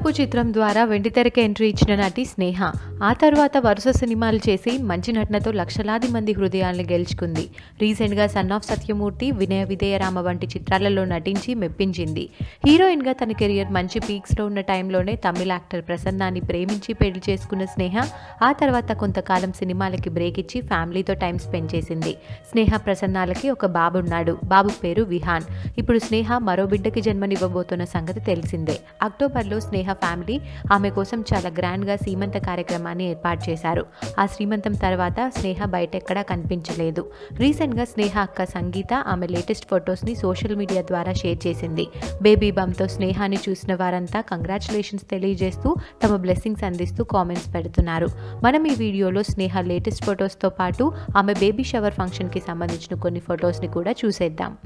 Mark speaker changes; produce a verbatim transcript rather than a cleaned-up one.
Speaker 1: అప్పు చిత్రం ద్వారా వెండితెరకి ఎంట్రీ ఇచ్చిన నటి స్నేహ ఆ తర్వాత వరుస సినిమాలు చేసి మంచి నటనతో లక్షలాది మంది హృదయాలను గెలుచుకుంది. రీసెంట్గా సన్ ఆఫ్ సత్యమూర్తి, వినయ విధేయరామ వంటి చిత్రాలలో నటించి మెప్పించింది. హీరోయిన్గా తన కెరియర్ మంచి పీక్స్లో ఉన్న టైంలోనే తమిళ యాక్టర్ ప్రసన్నాని ప్రేమించి పెళ్లి చేసుకున్న స్నేహ ఆ తర్వాత కొంతకాలం సినిమాలకి బ్రేక్ ఇచ్చి ఫ్యామిలీతో టైం స్పెండ్ చేసింది. స్నేహ ప్రసన్నాలకి ఒక బాబున్నాడు. బాబు పేరు విహాన్. ఇప్పుడు స్నేహ మరో బిడ్డకి జన్మనివ్వబోతున్న సంగతి తెలిసిందే. అక్టోబర్లో స్నేహ ఫ్యామిలీ ఆమె కోసం చాలా గ్రాండ్గా సీమంత కార్యక్రమాన్ని ఏర్పాటు చేశారు. ఆ శ్రీమంతం తర్వాత స్నేహ బయటెక్కడా కనిపించలేదు. రీసెంట్గా స్నేహ అక్క సంగీత ఆమె లేటెస్ట్ ఫొటోస్ని సోషల్ మీడియా ద్వారా షేర్ చేసింది. బేబీ బంప్తో స్నేహాన్ని చూసిన వారంతా కంగ్రాచులేషన్స్ తెలియజేస్తూ తమ బ్లెస్సింగ్స్ అందిస్తూ కామెంట్స్ పెడుతున్నారు. మనం ఈ వీడియోలో స్నేహ లేటెస్ట్ ఫొటోస్తో పాటు ఆమె బేబీ షవర్ ఫంక్షన్కి సంబంధించిన కొన్ని ఫొటోస్ని కూడా చూసేద్దాం.